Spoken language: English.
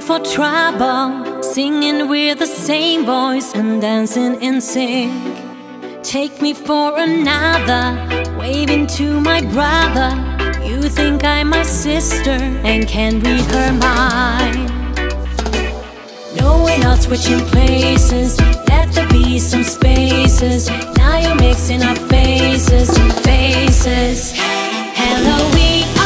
for trouble, singing with the same voice and dancing in sync. Take me for another, waving to my brother. You think I'm my sister and can read her mind. No, we're not switching places, let there be some spaces. Now you're mixing our faces, faces. Hello, we are